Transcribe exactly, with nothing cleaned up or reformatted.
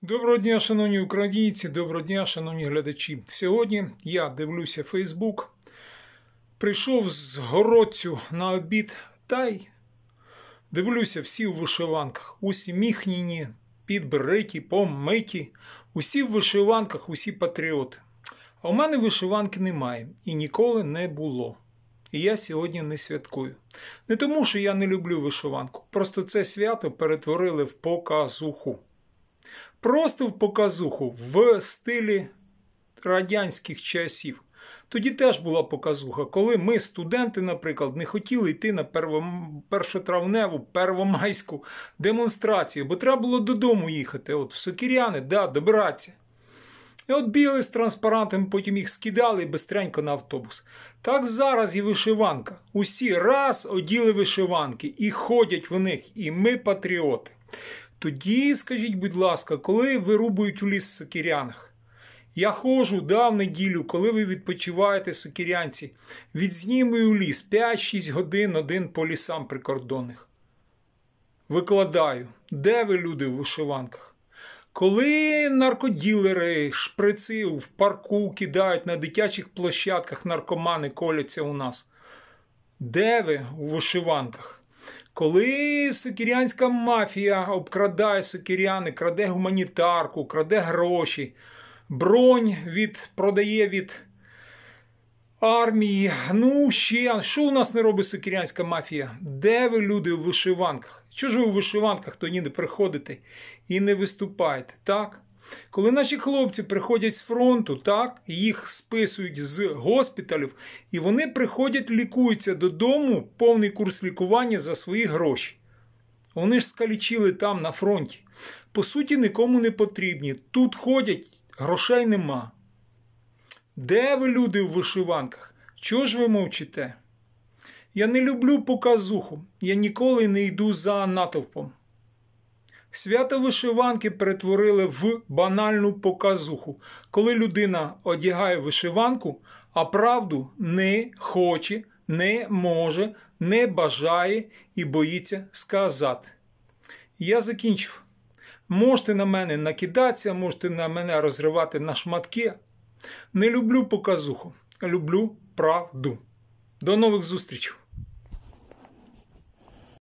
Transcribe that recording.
Доброго дня, шановні українці, доброго дня, шановні глядачі. Сьогодні я дивлюся Фейсбук, прийшов з Городцю на обід та й дивлюся всі у вишиванках, усі міхніні, підбриті, помиті, усі в вишиванках, усі патріоти. А у мене вишиванки немає і ніколи не було. І я сьогодні не святкую. Не тому, що я не люблю вишиванку, просто це свято перетворили в показуху. Просто в показуху, в стилі радянських часів. Тоді теж була показуха, коли ми, студенти, наприклад, не хотіли йти на першотравневу, первомайську демонстрацію, бо треба було додому їхати, от в Сокиряни, да, добиратися. І от бігали з транспарантами, потім їх скидали і бистренько на автобус. Так зараз і вишиванка. Усі раз оділи вишиванки і ходять в них, і ми патріоти. Тоді, скажіть, будь ласка, коли вирубують в ліс в Сокирянах? Я ходжу, да, в неділю, коли ви відпочиваєте, сокирянці, відзнімую у ліс п'ять-шість годин один по лісам прикордонних. Викладаю, де ви, люди, в вишиванках? Коли наркоділери, шприци в парку кидають на дитячих площадках, наркомани коляться у нас? Де ви у вишиванках? Коли сокирянська мафія обкрадає сокиряни, краде гуманітарку, краде гроші, бронь від, продає від армії, ну ще, що у нас не робить сокирянська мафія? Де ви, люди, у вишиванках? Чого ж ви у вишиванках тоді не приходите і не виступаєте, так? Коли наші хлопці приходять з фронту, так, їх списують з госпіталів, і вони приходять, лікуються додому, повний курс лікування за свої гроші. Вони ж скалічили там, на фронті. По суті, нікому не потрібні. Тут ходять, грошей нема. Де ви, люди, у вишиванках? Чого ж ви мовчите? Я не люблю показуху. Я ніколи не йду за натовпом. Свято вишиванки перетворили в банальну показуху, коли людина одягає вишиванку, а правду не хоче, не може, не бажає і боїться сказати. Я закінчив. Можете на мене накидатися, можете на мене розривати на шматки. Не люблю показуху, люблю правду. До нових зустрічей.